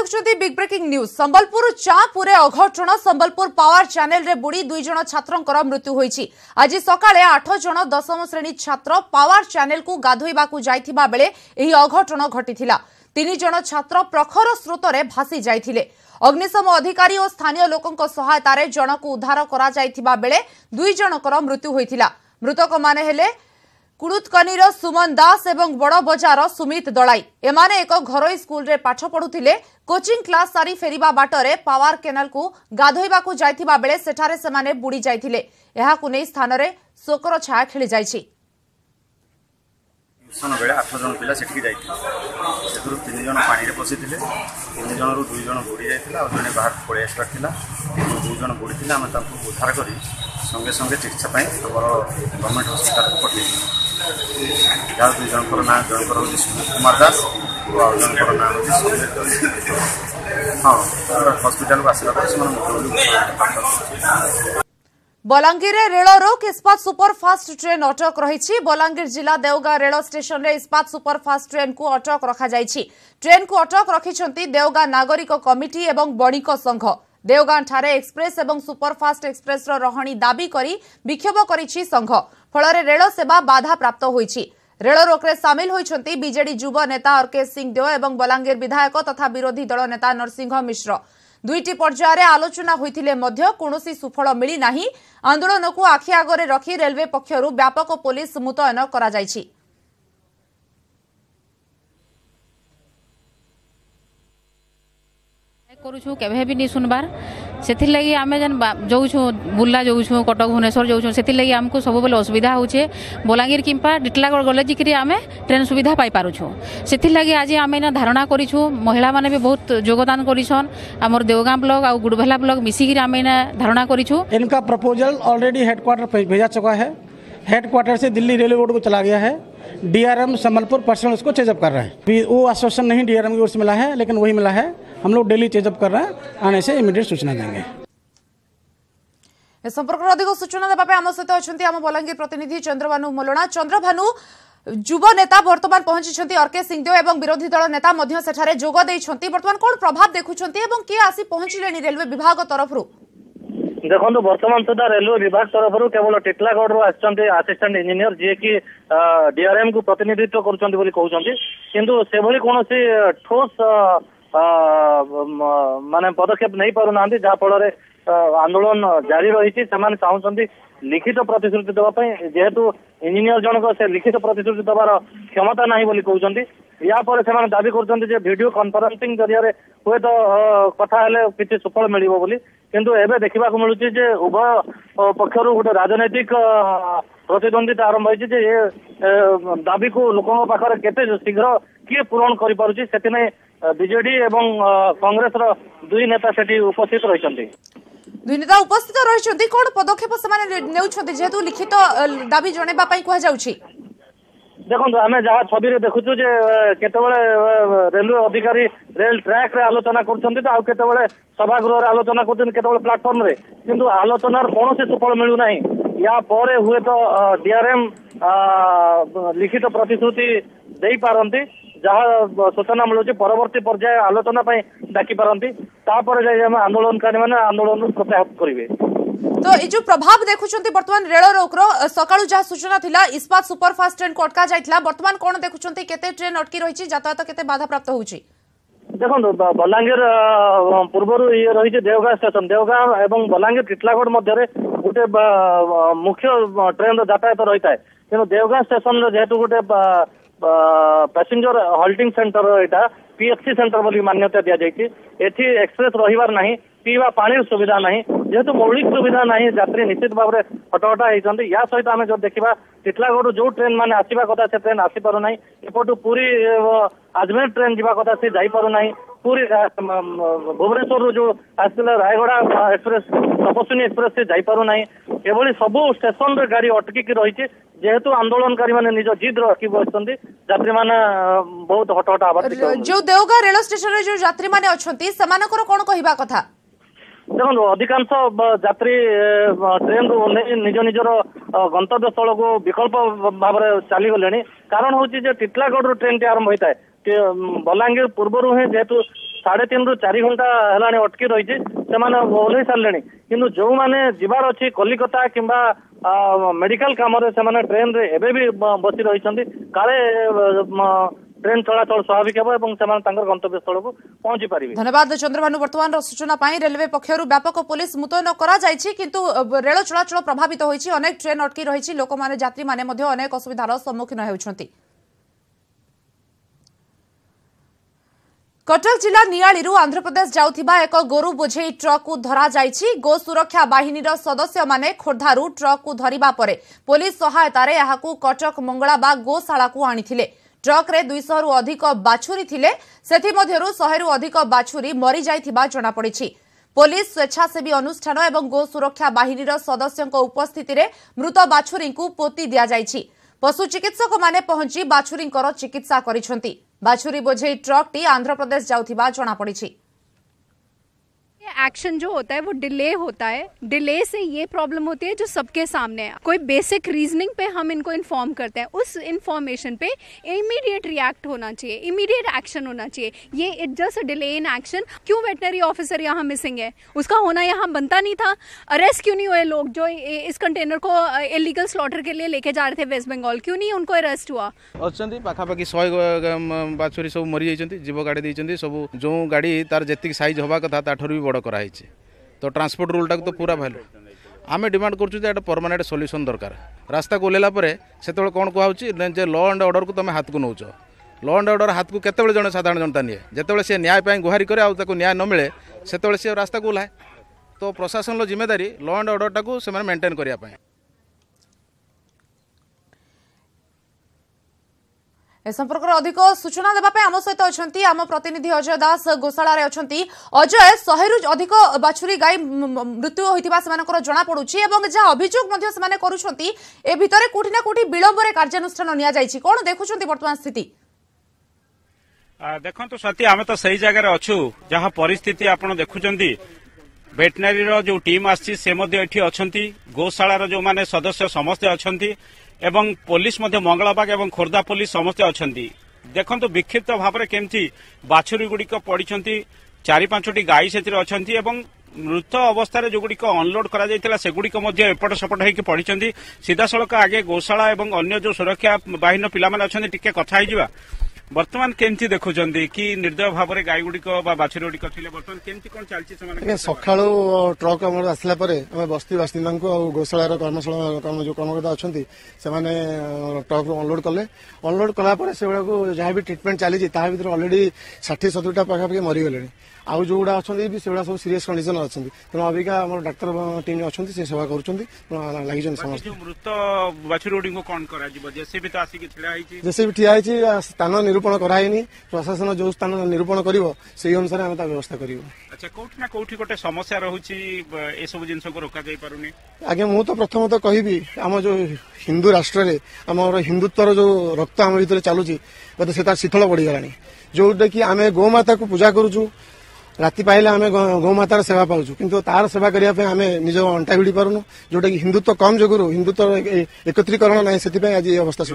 देखुछंती big breaking news Sambalpur चापुरे अघटन Sambalpur power channel रे बुड़ी 2 जण छात्रंकर मृत्यु होईछि। आज सकाळे 8 जण 10म श्रेणी छात्र पावर चैनल को गाधोइबा को जाइथिबा बेले एही अघटन घटिथिला। 3 जण छात्र प्रखर स्रोतरे भासी जाइथिले। अग्निशम अधिकारी और स्थानीय लोकंक सहायतारे जनक उद्धार करा जाइथिबा बेले 2 जनकर मृत्यु होईथिला। मृतक माने हेले कुड़ुतकनीर सुमन दास एवं बड़ बजार सुमित दलाई। एमाने एक घरोई स्कूल रे पाठ पढ़ुथिले। कोचिंग क्लास सारी फेरिबा बाटरे पावर केनाल को गाधोइबा को जाइथिबा बेले सेठारे सेमाने बुड़ी जाइथिले। एहाकु नै स्थान रे शोकर छाया खेली जाइछि। ट्यूशन बेले 8 जन पिला सेठी जाइथिले। सेथुरु 3 जन पानी रे पसिथिले। 3 जन रु 2 जन बुड़ी जाइथिला और जने बाहर पळे आस्थिला। 2 जन बुड़ी थिला हम तांको उद्धार करी संगे संगे चिकित्सा पई हमर गवर्नमेंट हॉस्पिटल को पठेइ। जहाँ 2 जनकर नाम जनकर हूँ सुमित कुमार दास और जनकर नाम हूँ सुमित दलाई। हाँ हॉस्पिटल को आसला बलांगीर रेल रोक इस्पात सुपरफास्ट ट्रेन अटक रही। बलांगीर जिला देवगां रेल स्टेशन रे इस्पात सुपरफास्ट ट्रेन को अटक रखा जाइछि। ट्रेन को अटक रखिछंती देवगां नागरिक कमिटी एवं बणिक संघ। देवगां ठारे एक्सप्रेस एवं सुपरफास्ट एक्सप्रेस रहणी दाबी करी विक्षोभ करिछि संघ। फଳରେ रेल सेवा बाधा प्राप्त होईछि। रेल रोकरे सामिल होइछंती बीजेडी युव नेता अर्केश सिंह देव एवं बलांगीर विधायक तथा विरोधी दल नेता नरसिंह मिश्र। 2टी पर्यायर आलोचना होइथिले मध्य कोनोसी सुफल मिली नाही। आंदोलन को आखि आगरे रखी रेलवे पक्षरु व्यापक पुलिस मुतयन करा जाइछि। करूछु केबे भी नहीं सुनबार सेथि लगी आमे जन जोछु बुल्ला जोछु कटक भुवनेश्वर जोछु सेथि लगी हमको सब बेले असुविधा होचे। बलांगीर किंपा डिटलागढ़ गले जिकरी आमे ट्रेन सुविधा पाई पारुछु। सेथि लगी आज आमे ना धारणा करिछु। महिला माने भी बहुत योगदान करिछन। हमर देवगां ब्लॉक और गुडभेला ब्लॉक मिसिगिरी आमे ना धारणा करिछु। इनका प्रपोजल ऑलरेडी हेडक्वार्टर पे भेजा चुका है। हेडक्वार्टर से दिल्ली रेलवे बोर्ड को चला गया है। डीआरएम संबलपुर पर्सनल उसको चेजअप कर रहा है। वो आश्वासन नहीं डीआरएम की ओर से मिला है, लेकिन वही मिला है। हम लोग डेली चेजअप कर रहे हैं। आने से इमीडिएट सूचना देंगे। संपर्क अधिक सूचना देवाई आम सहित अच्छा आम बलांगीर प्रतिनिधि चंद्रभानु मलणा। चंद्रभानु युव नेता बर्तमान पहुंची अर्केश सिंहदेव एवं विरोधी दल नेता सेठारे जोग देइछंती। बर्तमान कौन प्रभाव देखुछंती एवं किए आसी पहुंचले रेलवे विभाग तरफ? देखो बर्तमान सुधा रेलवे विभाग तरफ केवल टिटलागढ़ असिस्टेंट इंजीनियर जी की डीआरएम को प्रतिनिधित्व करूँ से कौन ठोस माने पदक्षेप नहीं पारुना जहाँ फल आंदोलन जारी रही। चाहते लिखित प्रतिश्रुति देवाई जेहेतु इंजीनियर जनक से लिखित प्रतिश्रुति देवार क्षमता नहीं बोली कहते। या से दाबी कर वीडियो कॉन्फ्रेंसिंग जरिया हुए तो कथा किसी सुफल मिल बोली। किंतु एबे देखा मिलूँ उभय पक्षर गोटे राजनैतिक प्रतिद्वंदिता आरंभ हो दाबी को लोकों पाखरे केते शीघ्र किए पूरण कर पारुछि सेति बीजेडी एवं कांग्रेस रो 2 नेता सेठी उपस्थित रहिसंती। 2 नेता उपस्थित रहिसंती। कोन पदक्षेप समान नेउछंती जेतु लिखित दाबी जणेबा पई कहै जाउछि? देखो आम जहाँ छवि देखुचु केतबेले रेलवे अधिकारी रेल ट्रैक रे आलोचना करते सभागृह आलोचना करते प्लाटफर्म रे किंतु आलोचनार कौन से सुफल मिलू ना। या पर हुए तो डीआरएम लिखित प्रतिश्रुति दे पारती जहाँ सूचना मिलूँ परवर्ती पर्याय आलोचना डाकी पारती आंदोलनकारी मैंने आंदोलन प्रत्याहत करेंगे। तो ये जो प्रभाव देखुछंती बर्तमान रेल रोक रो सकाळु जहाँ सूचना थिला इस्पात सुपरफास्ट ट्रेन को अटका जाइथिला। बर्तमान कोन देखुछंती केते ट्रेन अटकी रहिछि यातायात केते बाधा प्राप्त होउछि? देखो बलांगीर पूर्व ये रही देवगां स्टेशन देवगां एवं बलांगीर टिटलागढ़ मध्य गोटे मुख्य ट्रेन यातायात रही है। तेणु देवगां स्टेशन जेहेतु गोटे पैसेंजर हॉल्टिंग सेंटर यहाँ पीएफसी सेंटर बोली मान्यता दि जाइए। एठी एक्सप्रेस रहिबार नहीं पीवा पानी सुविधा नहीं जेहेतु मौलिक सुविधा नहीं यात्री निश्चित भाव में हटहटा होती। या सहित आम जो देखा टिटलागढ़ जो ट्रेन मैंने आसवा कथा से ट्रेन आसी पारना एपटू पूरी अजमेर ट्रेन जावा कथा से जापना पूरी भुवनेश्वर जो आसला रायगड़ा एक्सप्रेस तपस्विनी एक्सप्रेस से जापना एभली सबू स्टेशन रे गाड़ी अटकिक रही जेहेतु आंदोलनकारी मैंने निज जिद रखी बसती यात्री मैंने बहुत हटहटा जो देवगां रेल स्टेशन जो यात्री मैंने अच्छा कौन कहवा कथा? देखो अधिकांश यात्री ट्रेन रू निज निजर गंतव्य स्थल को विकल्प भाव में चलीगले कारण हूँ टिटलागढ़ ट्रेन टी आरंभ होता है। बलांगीर पूर्व ही जेहेतु 3.5 ରୁ 4 ଘंटा हेलानी अटकी रही ओह्लई सारे किंतु जो मैंने जीवार अच्छी कलिकता किंबा मेडिकल काम ट्रेन रे एबे भी बसी रही काले ट्रेन चलाचल स्वाभाविक हे गंतव्य स्थल को पहुंची पारे। धन्यवाद चंद्रभानु। वर्तमान सूचना पाई रेलवे पक्षर व्यापक पुलिस मुतयन करा जायछि किंतु रेल चलाचल प्रभावित होईछि अनेक ट्रेन अटकी रही लोक माने यात्री माने मध्ये अनेक असुविधार सम्मुखीन हेउछन्ति। कटक जिला नियाळीरू आंध्रप्रदेश जाउथिबा एक गोरु बोझेई ट्रक को धरा जायछि। गो सुरक्षा बाहिनीर सदस्य माने खोर्धारू ट्रक को धरिबा परे पुलिस सहायता रे याहाकू कटक मंगळाबा गोशाला को आनिथिले। ट्रक रे 200 रु अधिक बाछुरी थिले सेथि मध्यरु 100 रु अधिक बाछुरी मरि जाइथिबा जणा पड़िछि। पुलिस स्वेच्छासेवी अनुष्ठान एवं गो सुरक्षा बाहिनीर सदस्यଙ୍କ उपस्थिति रे मृत बाछुरी को पोती दिया जायछि। पशु चिकित्सक माने पहुंची बाछुरींकर चिकित्सा करिसंती। बाछुरी बोझेई ट्रक टी आंध्र प्रदेश जाउथिबा जणा पड़िछि। एक्शन जो होता है वो डिले होता है, डिले से ये प्रॉब्लम होती है जो सबके सामने है। कोई बेसिक रीजनिंग पे हम इनको इन्फॉर्म करते हैं, उस इन्फॉर्मेशन पे इमीडिएट रिएक्ट होना चाहिए, इमीडिएट एक्शन होना चाहिए। ये it just delay in action. क्यों वेटनरी ऑफिसर यहाँ मिसिंग है? उसका होना यहाँ बनता नहीं था। अरेस्ट क्यों नहीं हुए लोग जो इस कंटेनर को इलीगल स्लॉटर के लिए लेके जा रहे थे वेस्ट बंगाल? क्यों नहीं उनको अरेस्ट हुआ? पाखापाखि 100 बाछुरी सब मरी जाइछन्ती, जीव गाड़ी देइछन्ती। सब जो गाड़ी तार जेतिक साइज होबा कथा ताठरू भी बड़ कराई तो ट्रांसपोर्ट रूलटा तो पूरा भैलू आम डिमांड करूँ परमानेंट सॉल्यूशन दरकार। रास्ता को ओल्ला से कौन कहुचे लॉ एंड ऑर्डर को तुम हाथ को नौच। लॉ एंड ऑर्डर हाथ को केतबेले जने साधारण जनता निए जितेबाला सी न्याय गुहारी करे आउ न्याय न मिले से सी रास्ता को ओह्लाए। तो प्रशासन जिम्मेदारी लॉ एंड ऑर्डर टाक से मेंटेन करने। ए संपर्क अधिक सूचना देवाई आम सहित अच्छा आम प्रतिनिधि अजय दास गोशाला अच्छा। अजय 100 रु अधिक बाछुरी गाई मृत्यु होता जना पड़ुछि एवं जहाँ अभियोग ए भितर कोठी ना कोठी विलंब कार्यानुष्ठान नि कौन देखुं वर्तमान स्थिति? देखो स्वाति आम तो सही जगह अच्छु जहाँ परिस्थिति आपड़ देखुंट वेटनरी जो टीम आछि गोशाला जो माने सदस्य समस्ते अच्छा एवं पुलिस मंगलबाग एवं खोर्धा पुलिस समस्ते अच्छा। देखो विक्षिप्त भाव में केमती बाछुरी गुड़िक पड़ी 4-5टी गाई से अच्छा मृत अवस्था जो गुड़िक अनलोड करागुड़िक एपट सेपट होकर पड़ी सीधा सड़क आगे गोशाला एवं अन्य जो सुरक्षा बाहिनी पिला टिके कथा हो बर्तमान केमती देखुं कि निर्दय भाव में गाई गुड़िक बाछुरी गुड़िक थे बर्तमान केमती कौन चलती सका ट्रक आम आसला बस्ती बासिंदा गोशाला कर्मशाला जो कर्मकर्ता अच्छा से ट्रक अनलोड कले। अनलोड कलापर से जहाँ भी ट्रिटमेंट चली भर अलरेडी 60-70टा पाखापाखि मरीगले। आउ जो गुड़ा अच्छा भी से सब सीरीयस कंडीशन अच्छा तेना अबिका आम डाक्तर टीम अच्छा से सेवा कर लगी समस्त। मृत बाछुरी गुड़ी कौन जेसीबी तो आसिक जेसीबी ठिया स्थान निरूपण कराइनी प्रशासन जो स्थान निरूपण कर अनुसार आम व्यवस्था कर। अच्छा कोठी ना कोठी गोटे समस्या रहुची ए सब जिंस को रोका जाई पारुनी? आगे मु तो प्रथमतः कहबी आम जो हिंदू राष्ट्र रे आम हिंदुत्वर जो रक्त आम भीतर चलुची बोधे से शीतल बढ़ीगलानी जोटा कि आम गोमाता को पूजा करुचु राति पाइले आम गौमातार सेवा पाऊँ किंतु तार सेवा करने आम निज अंटा भिड़ी पारुनु जोटा कि हिंदुत्व कम जोगुरु हिंदुत्व एकत्रीकरण ना से आज ये अवस्था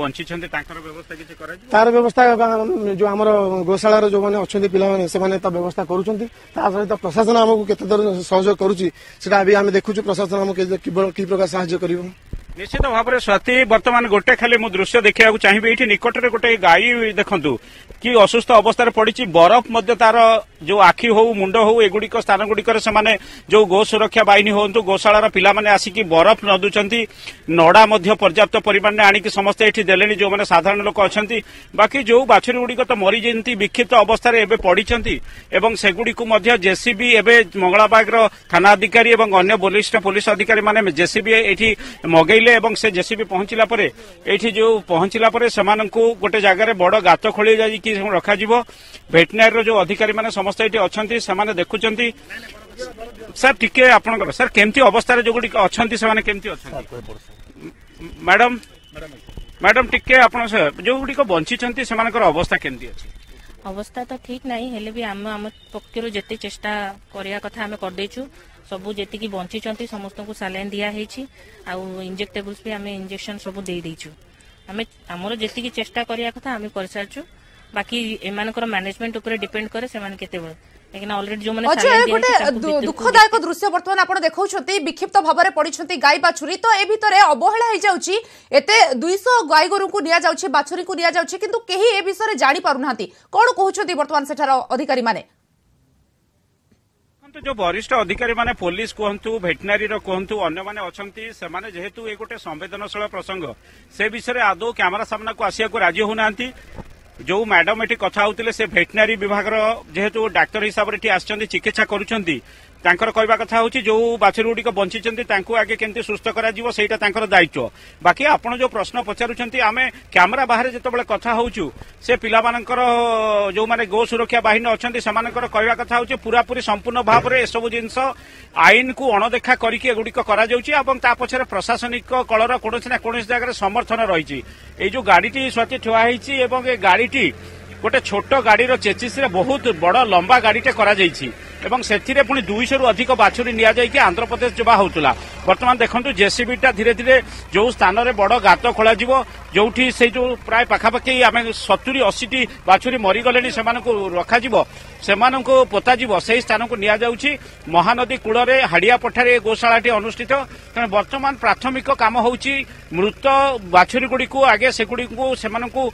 तार व्यवस्था जो आम गोशाला जो मैंने अच्छा पिला से व्यवस्था करुँच प्रशासन आमको केते सहयोग करुँची आम देखुचु प्रशासन आमको कि प्रकार साहाय्य कर। निश्चित भाव में स्वाति बर्तमान गोटे खाली मु दृश्य देखा चाहिए ये निकट में गोटे गाई देखु कि असुस्थ अवस्था पड़ी बरफ तार जो आखि हो मुंड हो एगुड़िक स्थान गुड़िक जो गो सुरक्षा बाहिनी हूँ गोशाला पिला आसिक बरफ नदुंट नड़ा पर्याप्त परिमाण आणिक समस्ते ये देले जो मैंने साधारण लोक अच्छा बाकी जो बाछुरी गुड़िक तो मरी जाती विक्षिप्त अवस्था पड़ी सेगुड़िक जेसीबी एवं मंगलाबाग थाना अधिकारी और अन्य वरिष्ठ पुलिस अधिकारी मैंने जेसीबी ये मगैले एवं से जेसीबी पहुंचला परे एठी जो पहुंचला परे समानंकु गोटे जगह बड़ गात खोली जाई कि रखा जिवो। वेटनरी जो अधिकारी माने समस्त एठी अछंती से देखुचंती सर टिके आपनकर सर केमती अवस्था जो गुडी अछंती से केमती अछंती मैडम मैडम टिके आपन जो गुडी बंची छंती सेमानकर अवस्था केमती अछि? अवस्था तो ठीक नहीं हेले भी आम पक्षर जिते चेष्टा करिया कथा आम कर देछु सबू जी बंची समस्त को सालाइन दिखाई इंजेक्टेबल्स भी आम इंजेक्शन सब दे देछु आम आमर जी चेष्टा करिया कथा आम कर सारछु बाकी एमानकर मैनेजमेंट ऊपर डिपेंड करे से माने केते बळ लेकिन ऑलरेडी जो माने अच्छा गोटे दुखदायक दृश्य बर्तमान आपण देखौछंती विक्षिप्त भाबरे पडिछंती गाय बाछुरी तो ए भितरे अवहेला हो जाउची एते 200 गाय गोरु को निया जाउची बाछुरी को निया जाउची किंतु केही ए विषय रे जानि पारु नांती कोन कहउछंती बर्तमान सेठार अधिकारी माने जो वरिष्ठ अधिकारी माने पुलिस कहतु भेटनारी कहतु अन्य माने अछंती से माने जेहेतु ए गोटे संवेदनशील प्रसंग से विषय आदौ कैमरा सामना को आसिया को राजी होनांती जो मैडम एठी कथा होतिले से भेटनारी विभाग जेहेतु डाक्टर हिसाब रे आछंती चिकित्सा करूछंती तांकर कहवा कथा होची जो बाछुरी गुडी बंचिचंती तांको आगे केंती सुस्थ करा जीवो सेटा तांकर दायित्व बाकी आपण जो प्रश्न पचारुछंती आमे कैमरा बाहर जतबेले कथा होचु से पिला मानकर जो माने गो सुरक्षा बाहिनी अछंती समानकर कहवा कथा होची पूरा पूरी संपूर्ण भाव रे सब जिंस आईन को अणदेखा करिके गुडी करा जाउची एवं ता पछरे प्रशासनिक कलर कोनोसी ना कोनोसी जगह समर्थन रहिची ए जो गाडीटी स्वाति ठुआ हिची एवं ए गाडीटी गोटे छोट गाड़ीर चेचिस रे बहुत बड़ लंबा गाड़ीटे करा जाइछि एवं सेथिरे पुणी 200 रु अधिक बाछुरी निया जाइके आंध्र प्रदेश जबा होतुला वर्तमान देखंतु जेसीबीटा धीरे धीरे जो स्थान रे बड़ गात खोला जिवो जोठी से जो प्राय पाखापाखि आमे 70-80 बाछुरी मरी गलेनी सेमानकु रखा जिवो सेमानकु पोता जिवो सेही स्थान को निया जाउछि महानदी कूल रे हाडिया पठारे गोशालाटी अनुष्ठित तेणु वर्तमान प्राथमिक काम होउछि मृत बाछुरी गुडी को आगे से गुडी को सेमानकु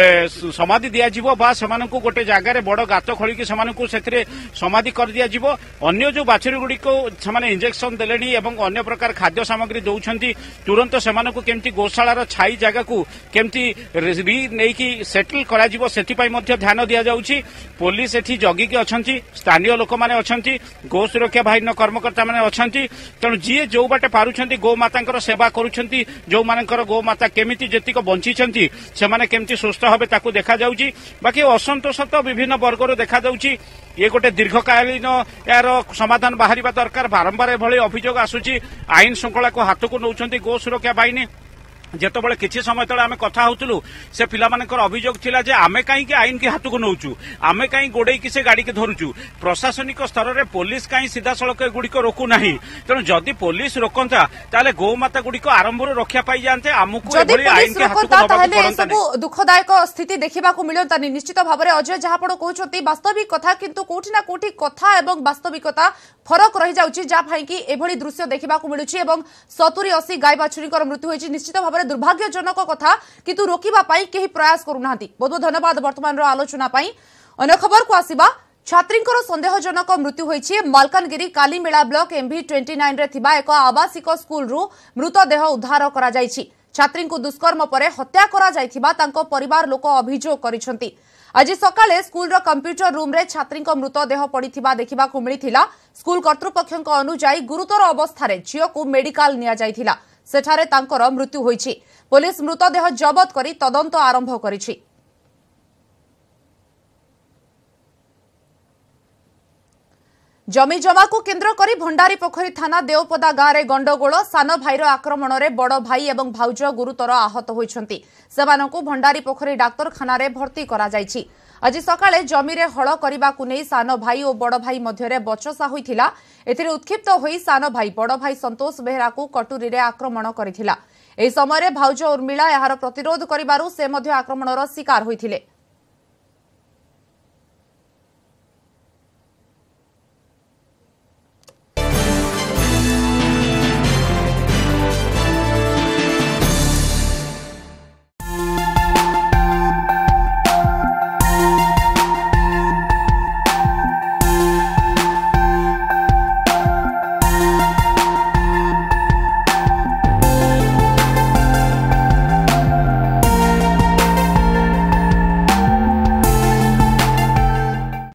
समाधि दिया जिवो बा सेमानकु गोटे जागा रे बड़ गात खोली कि सेमानकु सेथिरे समाधि कर दिया जिवो अन्य जो बाछुरी गुडी को सेमाने इंजेक्शन देलेनी एवं अन्य प्रकार खाद्य सामग्री दउछंती तुरंत सेमानकु केमती गोशालार छाई जागा को केमती री नेकी सेटल करा जिवो सेति पई मध्ये ध्यान दिया जाउछि पुलिस एठी जगी के अछंती स्थानीय लोक माने अछंती गो सुरक्षा बाहिनी कर्मकर्ता माने अछंती तेणु जी जो बाटे पारुछंती गो मातांकर सेवा करूछंती जो मानकर गो माता केमिति जेतिक बंचिछंती सेमाने केमती सुस्थ होबे ताकू देखा जाउछि बाकी असंतोष तो विभिन्न वर्गर देखा जाउछि ये गोटे दीर्घकालीन यार समाधान बाहर दरकार बारंबार एभली अभियोग आसुची आईन श्रृंखला को हाथ को नौछंती गो सुरक्षा बाहिनी जेतबेले किछि समय तले आमे कथा होतलु से पिला मानकर अभियोग थिला जे आमे काई के आईन के हाथ को नौचु आमे काई गोडे कि से गाड़ी के धरुचु प्रशासनिक स्तर रे पुलिस काई सीधा सड़क गुडी को रोकु नाही तेणु जदि पुलिस रोकंता ताले गो माता गुडी को आरंभ रो रक्षा पाई जानते आमुकु एभली आईन के हाथ को नबाक पड़ंता सब दुखदायक स्थिति देखिबा को मिलंता निश्चित भाबरे अजय जहा पड़ कहउछती वास्तविक कथा किंतु कोठी ना कोठी कथा एवं वास्तविकता फरक रहि जाउची जा भाई कि एभली दृश्य देखिबा को मिलुची एवं 70-80 गाय बाछुरी कर मृत्यु होईची निश्चित भाबरे दुर्भाग्यजनक कथा किंतु रोकिबा पाई केही प्रयास करूनांती बहुत बहुत धन्यवाद वर्तमान रो आलोचना पाई अन्य खबर को आसीबा छात्रींकर संदेहजनक मृत्यु होईची मालकानगिरी कालीमेला ब्लॉक MV29 रे थिबा एक आवासिक स्कूल रु मृतदेह उद्धार करा जाईची छात्री को दुष्कर्म परे हत्या करा जाईथिबा तांको परिवार लोक अभियोग करिसंती आज सकाळे स्कूल रो कंप्यूटर रूम रे छात्री मृतदेह पड़िथिबा देखिबा को मिलिथिला स्कूल कर्तृपक्षक अनुसार गुरुतर अवस्था रे झियो को मेडिकल निया जाईथिला सेठारे तांकर मृत्यु होईची पुलिस मृतदेह जबत करी तदंत आरंभ करिछि जमी जमा को केन्द्र करी भंडारी पोखरी थाना देवपदा गाँव में गंडगोल सान भाईर आक्रमण में बड़ भाई एवं भाउज गुरुतर आहत होइछंती सेमानंकु भंडारी पोखरी डाक्तरखाना रे भर्ती करा जायछि आज सकाळे जमी रे हळ करिबाकु नै सान भाई और बड़ भाई मध्यरे बचसा होइथिला एथिरे उत्क्षिप्त होई सान भाई बड़ भाई संतोष बेहरा को कटुरी रे आक्रमण करिथिला एही समय रे भाउज उर्मिला यार प्रतिरोध करिबारु से मध्य आक्रमणर शिकार होइथिले।